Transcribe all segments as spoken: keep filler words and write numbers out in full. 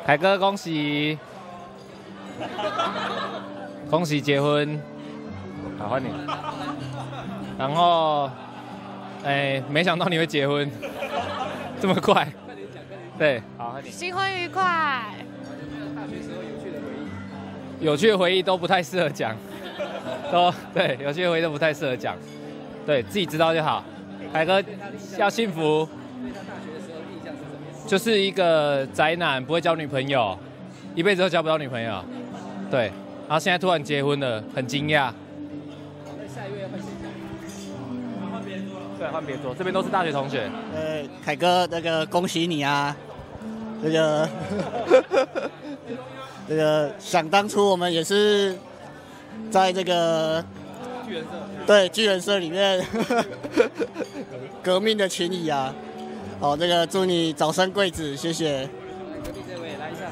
凯哥恭喜，恭喜结婚，好换你。然后，哎，没想到你会结婚，这么快。对，好换你。 新婚愉快。 有趣的回忆都不太适合讲，都对，有趣的回忆都不太适合讲，对自己知道就好。凯哥要幸福，就是一个宅男，不会交女朋友，一辈子都交不到女朋友，对。然后现在突然结婚了，很惊讶。那下一位要换谁讲？换别桌了。对，换别桌，这边都是大学同学。 呃，凯哥，那个恭喜你啊，这个。这个想当初我们也是在这个巨人社，对巨人社里面革命的情谊啊。好，这个祝你早生贵子，谢谢。 隔壁这位来一下。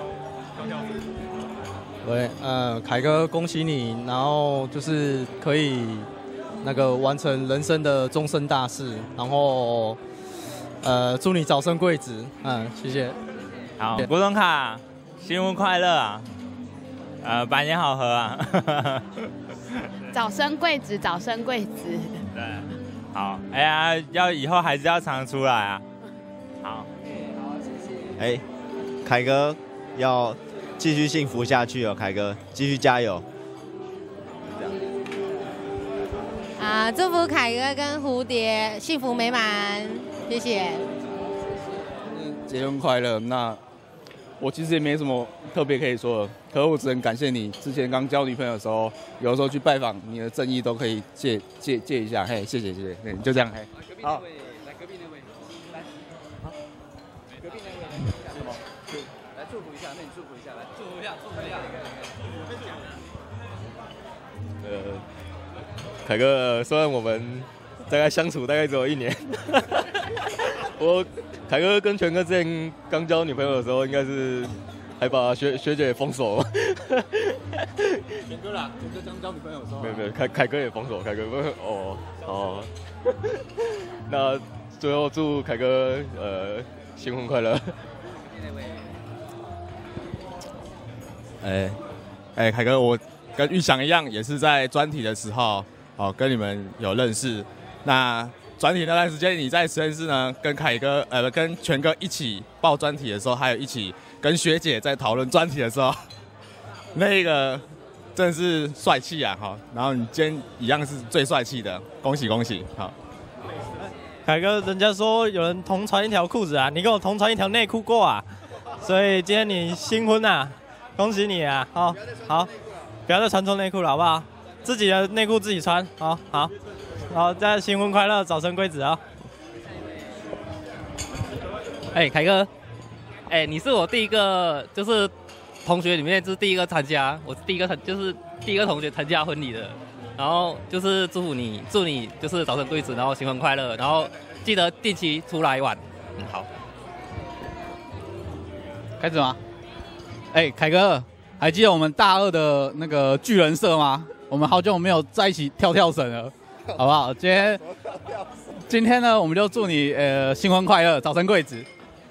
喂，呃，凯哥，恭喜你，然后就是可以那个完成人生的终身大事，然后呃，祝你早生贵子，嗯，谢谢。 好，国中卡。新婚快乐啊！呃，百年好合啊！ 早生贵子，早生贵子。 对，好，哎呀，要以后还是要常出来啊。好， 好，谢谢。哎，凯哥要继续幸福下去哦，凯哥继续加油。 啊，祝福凯哥跟蝴蝶幸福美满，谢谢。 结婚快乐，那。我其实也没什么特别可以说的，可是我只能感谢你之前刚交女朋友的时候，有的时候去拜访你的正义都可以借借借一下，嘿，谢谢谢谢，对，就这样，嘿。好， 来隔壁那位，来，好，隔壁那位来讲什么？来祝福一下，那你祝福一下，来祝福一下，祝福一下。 呃，凯哥，虽然我们大概相处大概只有一年，我。凯哥跟全哥之前刚交女朋友的时候，应该是还把学学姐封锁。 全哥啦，全哥刚交女朋友的时候。 没有没有，凯凯哥也封锁，凯哥哦哦。那最后祝凯哥呃新婚快乐。 哎哎，凯哥，我跟玉祥一样，也是在专题的时候哦跟你们有认识。那专题那段时间，你在实验室呢，跟凯哥呃跟全哥一起报专题的时候，还有一起跟学姐在讨论专题的时候，那个真的是帅气啊！哈，然后你今天一样是最帅气的，恭喜恭喜！好， 凯哥，人家说有人同穿一条裤子啊，你跟我同穿一条内裤过啊，所以今天你新婚啊，恭喜你啊！好，好，不要再穿错内裤了，好不好？自己的内裤自己穿，好好。好，再新婚快乐，早生贵子啊！ 哎、欸，凯哥，哎、欸，你是我第一个，就是同学里面就是第一个参加，我是第一个参，就是第一个同学参加婚礼的。然后就是祝福你，祝你就是早生贵子，然后新婚快乐，然后记得定期出来玩。嗯，好。 开始吗？哎、欸，凯哥，还记得我们大二的那个巨人社吗？我们好久没有在一起跳跳绳了。好不好？今天今天呢，我们就祝你呃新婚快乐，早生贵子。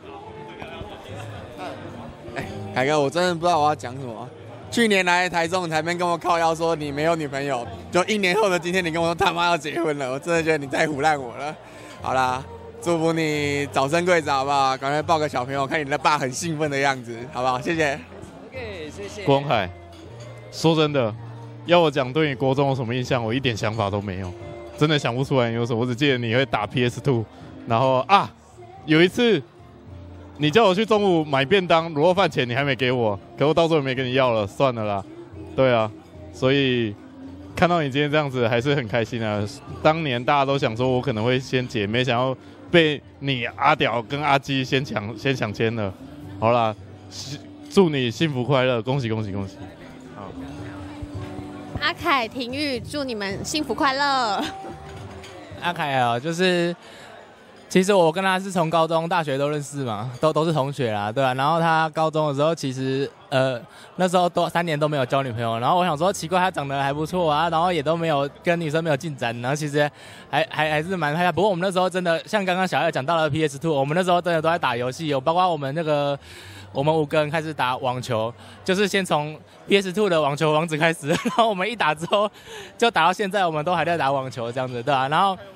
哎，凯哥，我真的不知道我要讲什么。去年来台中台边跟我靠腰说你没有女朋友，就一年后的今天你跟我说他妈要结婚了，我真的觉得你太唬烂我了。好啦，祝福你早生贵子，好不好？赶快抱个小朋友，看你的爸很兴奋的样子，好不好？谢谢。 OK， 谢谢。 郭凯，说真的。要我讲对你国中有什么印象，我一点想法都没有，真的想不出来你有什么。我只记得你会打 P S 二， 然后啊，有一次你叫我去中午买便当，卤肉饭钱你还没给我，可我到时候也没跟你要了，算了啦。对啊，所以看到你今天这样子还是很开心啊。当年大家都想说我可能会先结，没想到被你阿屌跟阿基先抢先抢先了。好啦，祝你幸福快乐，恭喜恭喜恭喜！好。 阿凯、廷玉，祝你们幸福快乐。 阿凯啊，就是其实我跟他是从高中、大学都认识嘛，都都是同学啦，对啊。然后他高中的时候，其实呃那时候都三年都没有交女朋友，然后我想说奇怪，他长得还不错啊，然后也都没有跟女生没有进展，然后其实还还还是蛮嗨的。不过我们那时候真的像刚刚小艾讲到了 P S 二， 我们那时候真的都在打游戏，有包括我们那个我们五个人开始打网球，就是先从 P S 二 的网球王子开始，然后我们一打之后就打到现在，我们都还在打网球这样子，对吧、啊？然后。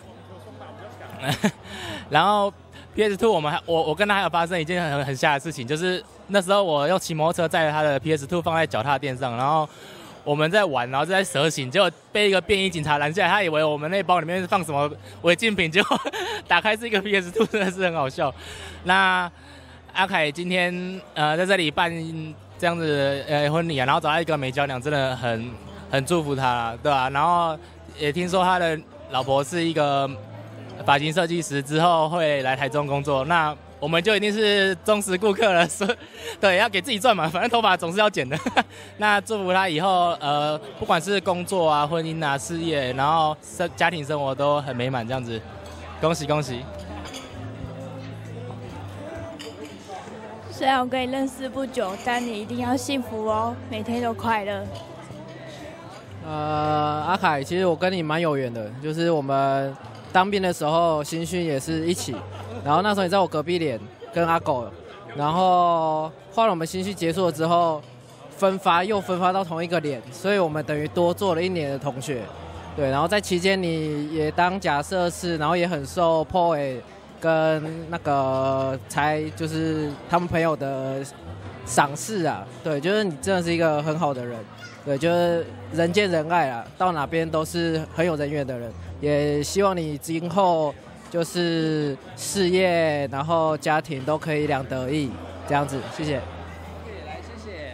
然后 P S 二 我们还我我跟他还有发生一件很很吓的事情，就是那时候我用骑摩托车载他的 P S 二 放在脚踏垫上，然后我们在玩，然后就在蛇行，结果被一个便衣警察拦下来，他以为我们那包里面是放什么违禁品，结果打开是一个 P S 二， 真的是很好笑。那阿凯今天呃在这里办这样子呃婚礼啊，然后找到一个美娇娘，真的很很祝福他，对吧、啊？然后也听说他的老婆是一个发型设计师，之后会来台中工作，那我们就一定是忠实顾客了。所以，对，要给自己赚嘛，反正头发总是要剪的。那祝福他以后，呃，不管是工作啊、婚姻啊、事业，然后生家庭生活都很美满，这样子，恭喜恭喜！ 虽然我跟你认识不久，但你一定要幸福哦，每天都快乐。 呃，阿凯，其实我跟你蛮有缘的，就是我们当兵的时候新训也是一起，然后那时候你在我隔壁连跟阿狗，然后后来我们新训结束了之后分发又分发到同一个连，所以我们等于多做了一年的同学，对，然后在期间你也当假设是，然后也很受 P O A 跟那个才就是他们朋友的赏识啊，对，就是你真的是一个很好的人。对，就是人见人爱啦，到哪边都是很有人缘的人。也希望你今后就是事业，然后家庭都可以两得意，这样子，谢谢。 来，谢谢。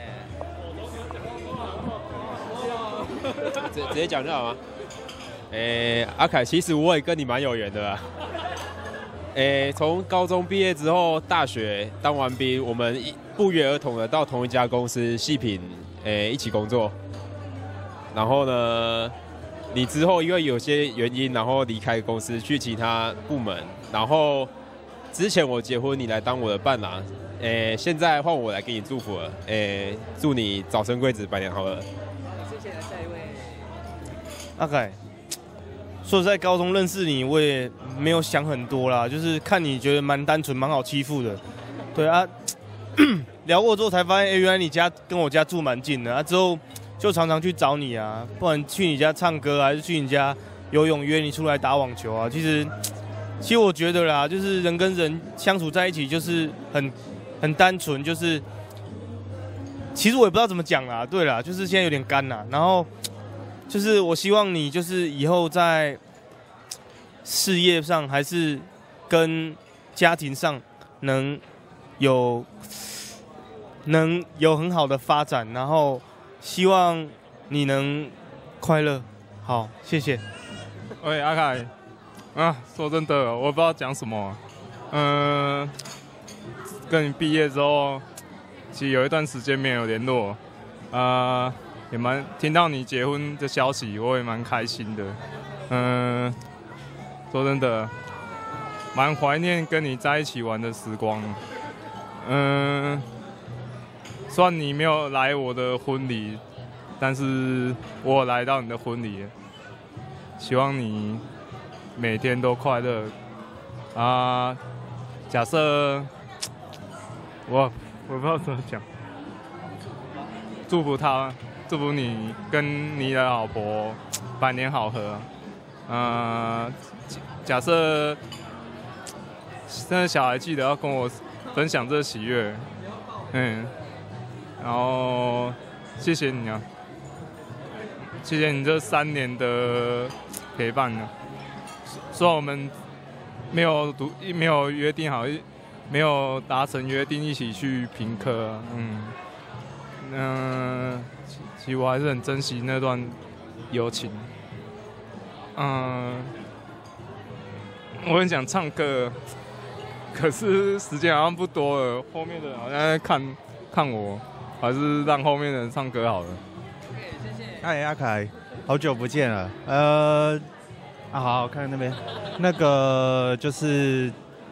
直直接讲就好吗？诶、欸，阿凯，其实我也跟你蛮有缘的啦。诶、欸，从高中毕业之后，大学当完兵，我们不约而同的到同一家公司细品，诶、欸，一起工作。然后呢，你之后因为有些原因，然后离开公司去其他部门。然后之前我结婚，你来当我的伴郎，诶，现在换我来给你祝福了，诶，祝你早生贵子，百年好合。 谢谢，下一位。 阿凯，说实在，高中认识你，我也没有想很多啦，就是看你觉得蛮单纯、蛮好欺负的。对啊，聊过之后才发现，哎、欸，原来你家跟我家住蛮近的啊，之后。就常常去找你啊，不管去你家唱歌，还是去你家游泳，约你出来打网球啊。其实，其实我觉得啦，就是人跟人相处在一起，就是很很单纯，就是其实我也不知道怎么讲啦。对啦，就是现在有点干啦。然后就是我希望你就是以后在事业上还是跟家庭上能有能有很好的发展，然后。希望你能快乐，好，谢谢。 喂，阿凯，啊，说真的，我不知道讲什么。嗯、呃，跟你毕业之后，其实有一段时间没有联络，啊、呃，也蛮听到你结婚的消息，我也蛮开心的。嗯、呃，说真的，蛮怀念跟你在一起玩的时光。嗯、呃。虽然你没有来我的婚礼，但是我有来到你的婚礼。希望你每天都快乐啊！假设我我不知道怎么讲，祝福他，祝福你跟你的老婆百年好合。呃，假设真的小孩记得要跟我分享这喜悦，嗯。然后谢谢你啊，谢谢你这三年的陪伴呢。虽然我们没有读，没有约定好，没有达成约定一起去评课、啊，嗯，嗯、呃，其实我还是很珍惜那段友情。嗯、呃，我很想唱歌，可是时间好像不多了，后面的人好像在看看我。还是让后面的人唱歌好了。 谢谢。嗨，阿凯，好久不见了。呃，啊，好好看那边，那个就是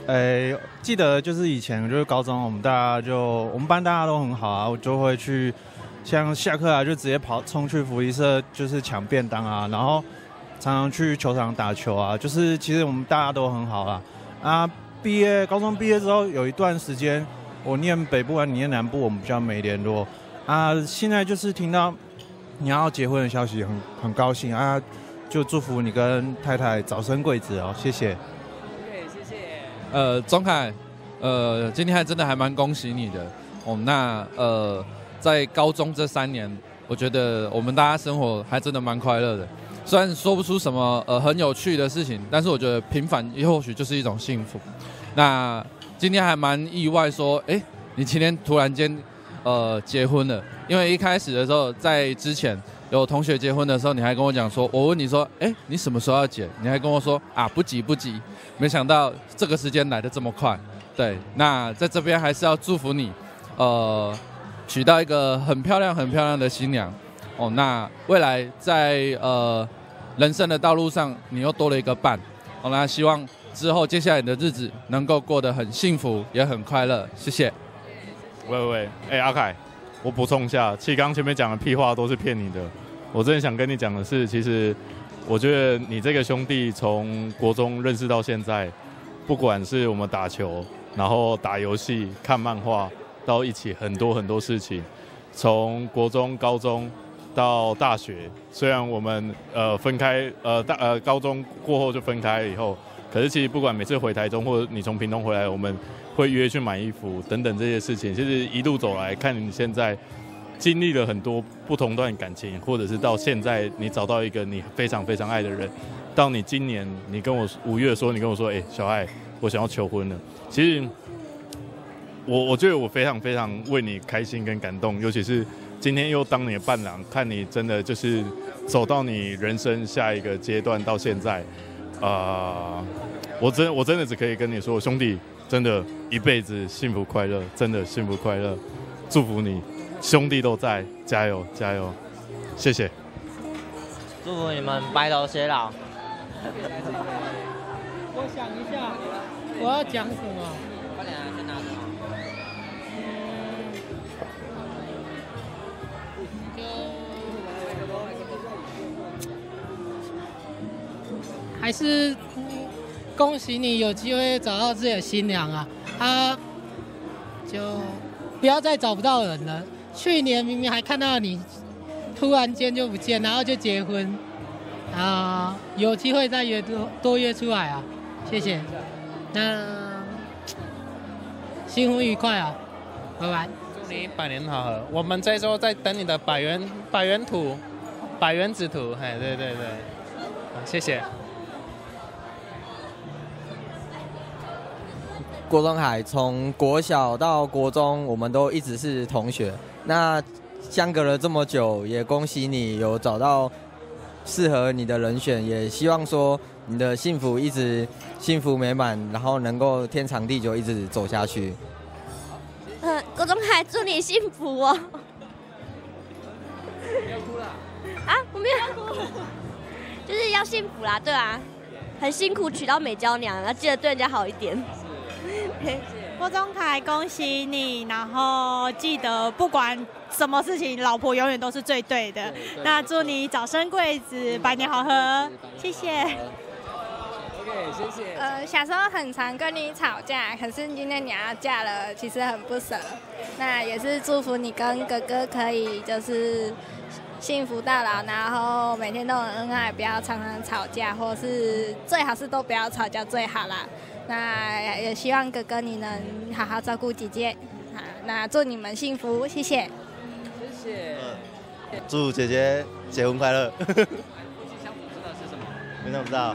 诶、欸，记得就是以前就是高中，我们大家就我们班大家都很好啊，我就会去像下课啊就直接跑冲去福利社，就是抢便当啊，然后常常去球场打球啊，就是其实我们大家都很好啦。啊，毕业高中毕业之后有一段时间，我念北部啊，你念南部，我们比较没联络啊。现在就是听到你要结婚的消息，很很高兴啊，就祝福你跟太太早生贵子哦，谢谢。 呃，钟凯，呃，今天还真的还蛮恭喜你的哦。那呃，在高中这三年，我觉得我们大家生活还真的蛮快乐的。虽然说不出什么呃很有趣的事情，但是我觉得平凡也或许就是一种幸福。那今天还蛮意外说，哎，你今天突然间呃结婚了，因为一开始的时候，在之前有同学结婚的时候，你还跟我讲说，我问你说，哎，你什么时候要结？你还跟我说啊，不急不急。没想到这个时间来得这么快，对，那在这边还是要祝福你，呃，娶到一个很漂亮、很漂亮的新娘，哦，那未来在呃人生的道路上，你又多了一个伴，哦，那希望之后接下来的日子能够过得很幸福，也很快乐，谢谢。 喂喂喂，哎、欸，阿凯，我补充一下，其实刚刚前面讲的屁话都是骗你的，我真的想跟你讲的是，其实。我觉得你这个兄弟从国中认识到现在，不管是我们打球，然后打游戏、看漫画，到一起很多很多事情，从国中、高中到大学，虽然我们呃分开，呃大呃高中过后就分开了以后，可是其实不管每次回台中或者你从屏东回来，我们会约去买衣服等等这些事情，其实一路走来看你现在。经历了很多不同段感情，或者是到现在你找到一个你非常非常爱的人，到你今年你跟我五月说，你跟我说，哎、欸，小爱，我想要求婚了。其实我我觉得我非常非常为你开心跟感动，尤其是今天又当你的伴郎，看你真的就是走到你人生下一个阶段到现在，呃，我真我真的只可以跟你说，兄弟，真的一辈子幸福快乐，真的幸福快乐，祝福你。兄弟都在，加油加油，谢谢。 祝福你们白头偕老。 我想一下，我要讲什么？ 快点啊，先拿着。 还是恭喜你有机会找到自己的新娘啊！啊，就不要再找不到人了。去年明明还看到你，突然间就不见，然后就结婚，啊，有机会再约多多约出来啊，谢谢。那新婚愉快啊，拜拜。 祝你百年好合。我们这周在等你的百元百元图，百元纸图，哎，对对对，好，谢谢。 郭宗海从国小到国中，我们都一直是同学。那相隔了这么久，也恭喜你有找到适合你的人选，也希望说你的幸福一直幸福美满，然后能够天长地久一直走下去。 呃，郭宗海，祝你幸福哦。 不要哭了。 啊，我没有哭，就是要幸福啦，对啊，很辛苦娶到美娇娘，要记得对人家好一点。 郭宗凯，恭喜你！然后记得不管什么事情，老婆永远都是最对的。对对，那祝你早生贵子，百年好合，谢谢。 OK， 谢谢。 呃，小时候很常跟你吵架，可是今天你要嫁了，其实很不舍。那也是祝福你跟哥哥可以就是幸福到老，然后每天都很恩爱，不要常常吵架，或是最好是都不要吵架最好啦。那也希望哥哥你能好好照顾姐姐，好，那祝你们幸福，谢谢。 谢谢。 祝姐姐结婚快乐。 夫妻相处之道是什么？ 没怎么知道。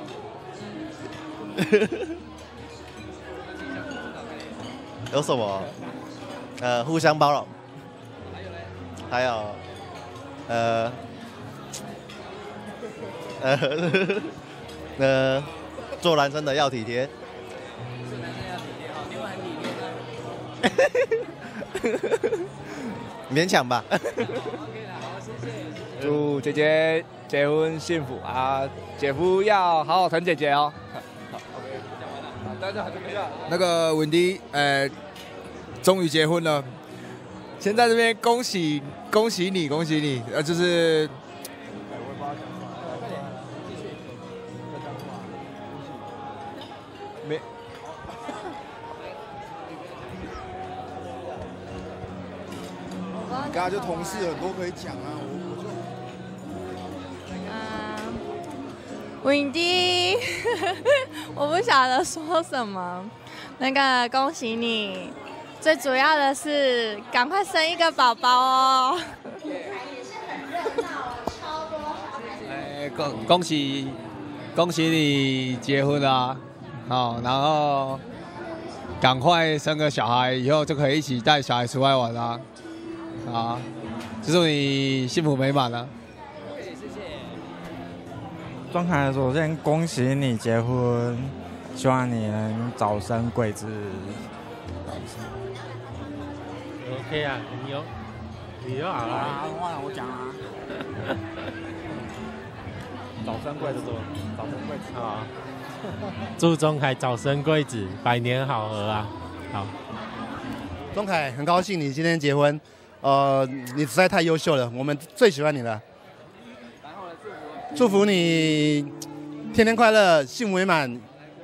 有什么？呃，互相包容。 还有嘞？ 还有，呃，呃，呃，做男生的要体贴。 做男生要体贴，好，你们很体贴吗？ 勉强吧。 OK 了，好，谢谢。 祝姐姐结婚幸福啊！姐夫要好好疼姐姐哦。好 ，OK， 讲完了。 那个文迪，呃，终于结婚了。先在这边恭喜恭喜你，恭喜你，呃，就是。没。 刚刚就同事很多可以讲啊，我我就。 Windy， 我不晓得说什么。那个恭喜你，最主要的是赶快生一个宝宝哦。 哎，恭恭喜恭喜你结婚啊！好，然后赶快生个小孩，以后就可以一起带小孩出来玩啦。好，祝你幸福美满啊！ 庄凯，首先恭喜你结婚，希望你能早生贵子。 OK 啊，你有，你就好啦。 忘了我讲啊。早生贵子，早生贵子啊！祝钟凯早生贵子，百年好合啊！好， 钟凯，很高兴你今天结婚，呃，你实在太优秀了，我们最喜欢你了。祝福你天天快乐，幸福美满。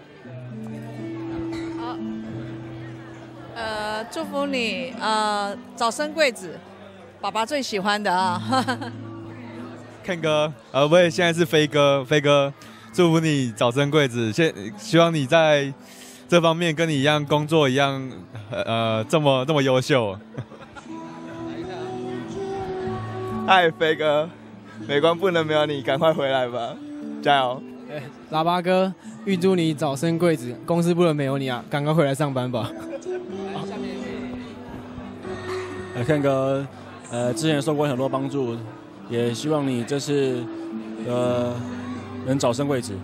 好，呃，祝福你呃早生贵子，爸爸最喜欢的啊。 Ken 哥，呃，我也现在是飞哥，飞哥，祝福你早生贵子，现希望你在这方面跟你一样工作一样，呃，这么这么优秀。 嗨，飞哥。美观不能没有你，赶快回来吧，加油！ 哎，喇叭哥，预祝你早生贵子，公司不能没有你啊，赶快回来上班吧。 呃，Ken哥，呃，之前受过很多帮助，也希望你这次呃能早生贵子。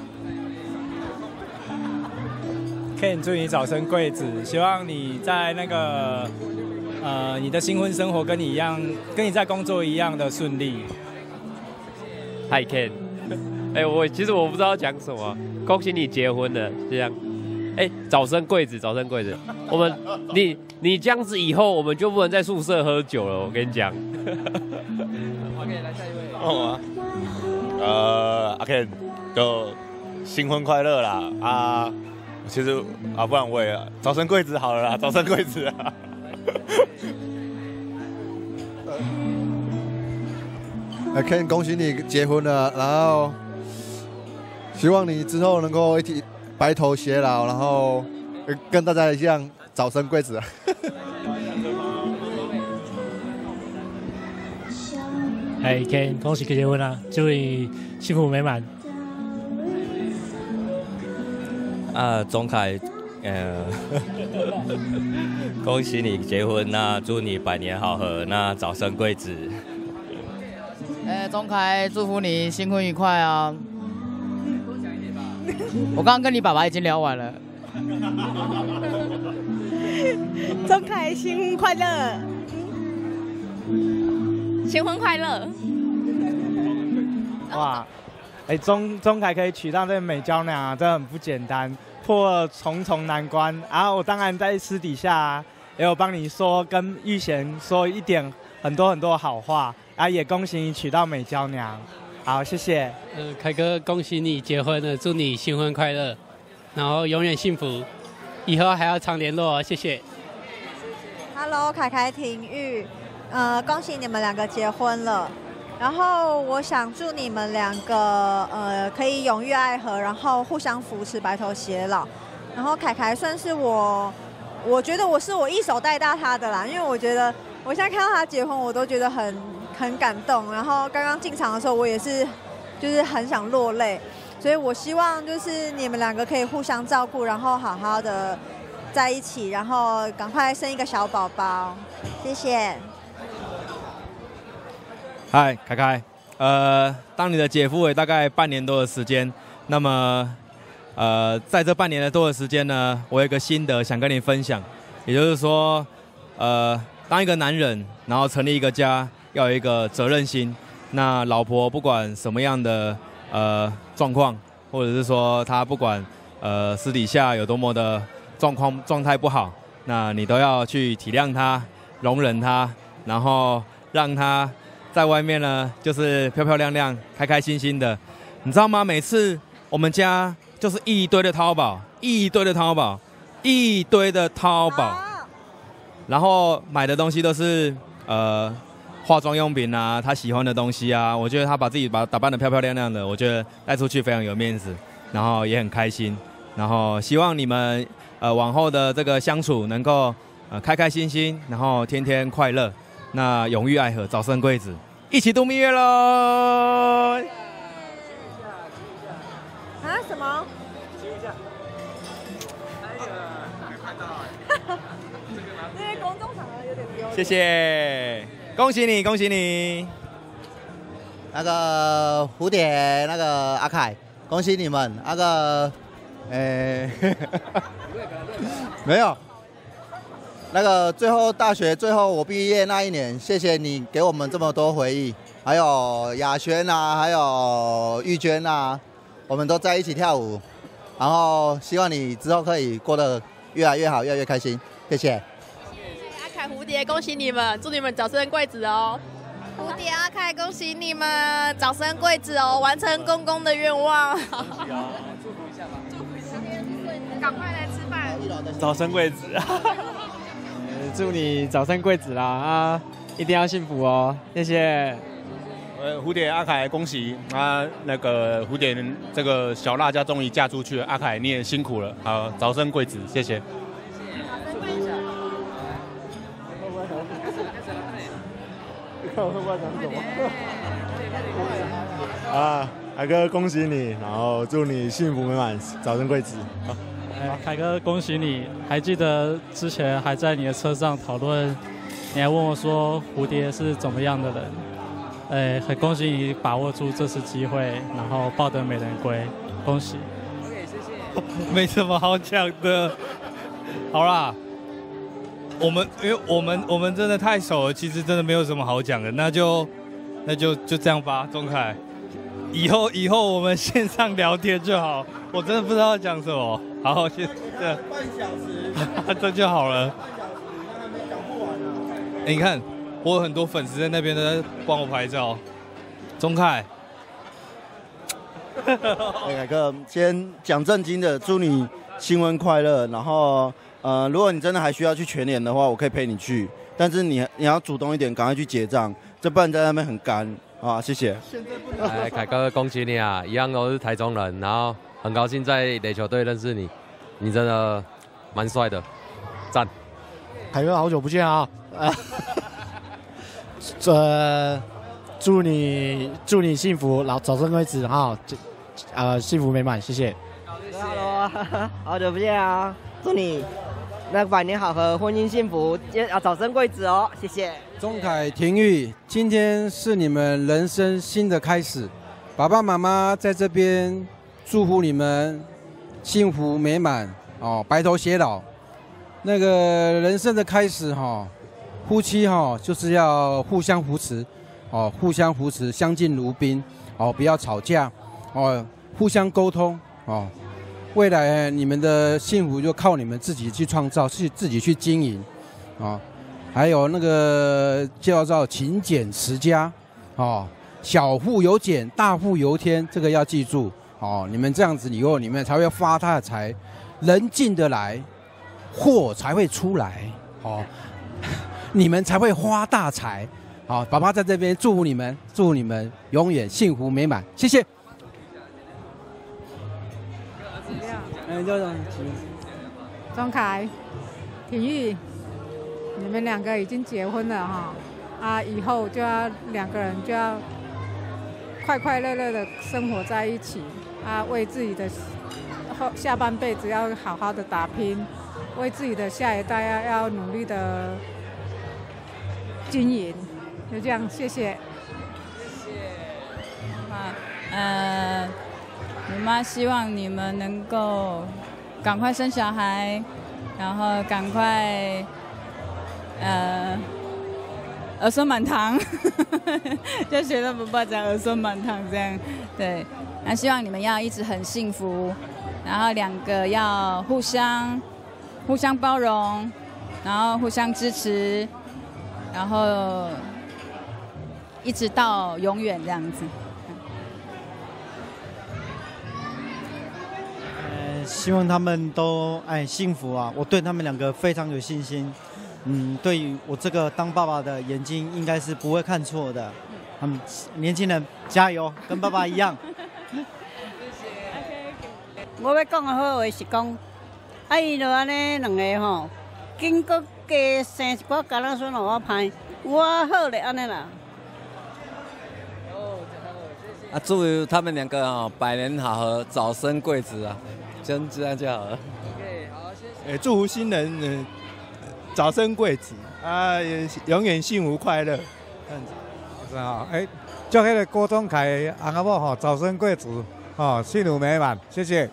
Ken， 祝你早生贵子，希望你在那个呃你的新婚生活跟你一样，跟你在工作一样的顺利。 Hi Ken， 哎、欸，我其实我不知道讲什么，恭喜你结婚了，这样，哎、欸，早生贵子，早生贵子，我们你你这样子以后我们就不能在宿舍喝酒了，我跟你讲。 OK， 来下一位。哦啊，呃，阿 Ken 就新婚快乐啦啊！其实啊，不然我也早生贵子好了啦，早生贵子啊。 呃 Ken， 恭喜你结婚了，然后希望你之后能够一起白头偕老，然后跟大家一样早生贵子。 哎 ，Ken， 恭喜结婚了，祝你幸福美满。 啊，钟凯，呃，恭喜你结婚，那祝你百年好合，那早生贵子。 哎，钟凯，祝福你新婚愉快啊！我刚刚跟你爸爸已经聊完了。 钟凯，新婚快乐！ 新婚快乐！ 哇，哎，钟钟凯可以娶到这个美娇娘啊，真的很不简单，破了重重难关。然后我当然在私底下、啊、也有帮你说，跟玉贤说一点很多很多的好话。啊，也恭喜你娶到美娇娘，好，谢谢。 呃，凯哥，恭喜你结婚了，祝你新婚快乐，然后永远幸福，以后还要常联络哦，谢谢。 Hello， 凯凯、廷玉，呃，恭喜你们两个结婚了，然后我想祝你们两个呃可以永浴爱河，然后互相扶持，白头偕老。然后凯凯算是我，我觉得我是我一手带大他的啦，因为我觉得我现在看到他结婚，我都觉得很。很感动，然后刚刚进场的时候，我也是，就是很想落泪，所以我希望就是你们两个可以互相照顾，然后好好的在一起，然后赶快生一个小宝宝，谢谢。 嗨，凯凯，呃，当你的姐夫也大概半年多的时间，那么，呃，在这半年多的时间呢，我有一个心得想跟你分享，也就是说，呃，当一个男人，然后成立一个家。要有一个责任心，那老婆不管什么样的呃状况，或者是说她不管呃私底下有多么的状况状态不好，那你都要去体谅他、容忍他，然后让他在外面呢就是漂漂亮亮、开开心心的。你知道吗？每次我们家就是一堆的淘宝，一堆的淘宝，一堆的淘宝，然后买的东西都是呃。化妆用品啊，他喜欢的东西啊，我觉得他把自己把打扮得漂漂亮亮的，我觉得带出去非常有面子，然后也很开心，然后希望你们呃往后的这个相处能够呃开开心心，然后天天快乐，那永浴爱河，早生贵子，一起度蜜月喽！ 啊？什么？亲一下。哎呀，没看到。因为公众场合有点丢脸。 谢谢。恭喜你，恭喜你！ 那个蝴蝶，那个阿凯，恭喜你们！那个，诶、欸，没有。那个最后大学最后我毕业那一年，谢谢你给我们这么多回忆，还有雅轩啊，还有玉娟啊，我们都在一起跳舞。然后希望你之后可以过得越来越好，越来越开心。谢谢。 阿凯、蝴蝶，恭喜你们，祝你们早生贵子哦！ 蝴蝶、阿凯，恭喜你们早生贵子哦，完成公公的愿望。 祝福一下吧，祝福一下，赶快来吃饭。 早生贵子， 祝你早生贵子啦啊！一定要幸福哦，谢谢。 呃，蝴蝶、阿凯，恭喜啊！那个蝴蝶这个小辣椒终于嫁出去了，阿凯你也辛苦了，好，早生贵子，谢谢。 看我会不会讲什么？啊，海哥恭喜你，然后祝你幸福美满，早生贵子。好， 哎，凯哥恭喜你！还记得之前还在你的车上讨论，你还问我说蝴蝶是怎么样的人？哎，很恭喜你把握住这次机会，然后抱得美人归，恭喜。 OK， 谢谢。没什么好讲的。好啦。我们因为我们我们真的太熟了，其实真的没有什么好讲的，那就那就就这样吧，钟凯。以后以后我们线上聊天就好，我真的不知道讲什么。好，谢谢。半小时，这就好了。欸、你看，我有很多粉丝在那边都在帮我拍照。钟凯， 哎，凯哥，先讲正经的，祝你新婚快乐，然后。呃，如果你真的还需要去全联的话，我可以陪你去，但是你你要主动一点，赶快去结账，这不然在那边很干啊！谢谢。 哎，凯哥，恭喜你啊！一样都是台中人，然后很高兴在垒球队认识你，你真的蛮帅的，赞！ 凯哥，好久不见啊！呃，祝你祝你幸福，老早生贵子哈，呃，幸福美满，谢谢。 Hello， 好久不见啊！祝你。那百年好合，婚姻幸福，啊，早生贵子哦，谢谢。 钟凯、廷玉，今天是你们人生新的开始，爸爸妈妈在这边祝福你们幸福美满哦，白头偕老。那个人生的开始哈、哦，夫妻哈、哦、就是要互相扶持哦，互相扶持，相敬如宾哦，不要吵架哦，互相沟通哦。未来你们的幸福就靠你们自己去创造，去自己去经营，啊，还有那个叫做勤俭持家，哦，小富由俭，大富由天，这个要记住，哦，你们这样子以后你们才会发大财，人进得来，货才会出来，哦，你们才会发大财，好，爸爸在这边祝福你们，祝福你们永远幸福美满，谢谢。 嗯，就钟凯、廷玉，你们两个已经结婚了哈，啊，以后就要两个人就要快快乐乐的生活在一起，啊，为自己的后下半辈子要好好的打拼，为自己的下一代要要努力的经营，就这样，谢谢。 谢谢。啊，呃。我妈希望你们能够赶快生小孩，然后赶快呃儿孙满堂，就学了爸爸讲儿孙满堂这样。对，那希望你们要一直很幸福， 然后两个要互相互相包容，然后互相支持，然后一直到永远这样子。 呃，希望他们都哎幸福啊！我对他们两个非常有信心。嗯，对于我这个当爸爸的眼睛应该是不会看错的。他们年轻人加油，跟爸爸一样。 我要讲的好话是讲，啊伊就安尼两个吼，经过加生一寡囡仔孙，我歹，我好咧安尼啦。 啊，祝他们两个啊百年好合，早生贵子啊，真这样就好了。 OK， 好，谢谢。诶，祝福新人嗯、呃、早生贵子啊，永远幸福快乐，这样子。 是啊，哎，祝那个郭宗凯翁仔某吼早生贵子，哦，幸福美满，谢谢。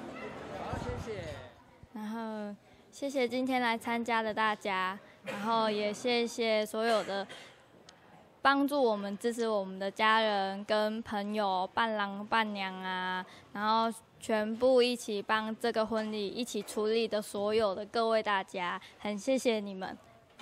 然后谢谢今天来参加的大家，然后也谢谢所有的帮助我们、支持我们的家人跟朋友、伴郎伴娘啊，然后全部一起帮这个婚礼一起处理的所有的各位大家，很谢谢你们。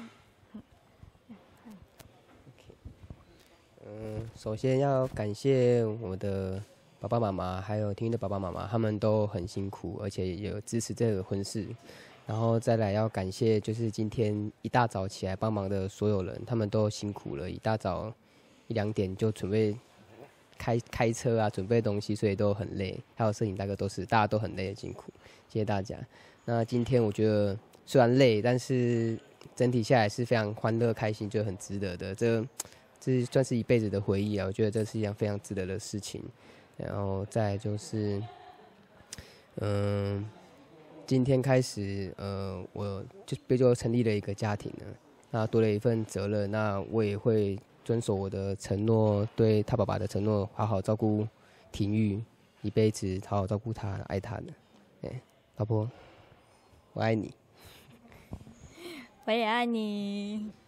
嗯，首先要感谢我的爸爸妈妈，还有婷婷的爸爸妈妈，他们都很辛苦，而且也有支持这个婚事。然后再来要感谢，就是今天一大早起来帮忙的所有人，他们都辛苦了，一大早一两点就准备开开车啊，准备东西，所以都很累。还有摄影大哥都是，大家都很累，很辛苦，谢谢大家。那今天我觉得虽然累，但是整体下来是非常欢乐、开心，就很值得的。这这算是一辈子的回忆啊！我觉得这是一样非常值得的事情。然后再来就是，嗯，今天开始，呃，我就被就成立了一个家庭了，那多了一份责任，那我也会遵守我的承诺，对他爸爸的承诺，好好照顾婷玉，一辈子好好照顾他，爱他的。哎，老婆，我爱你。 我也爱你。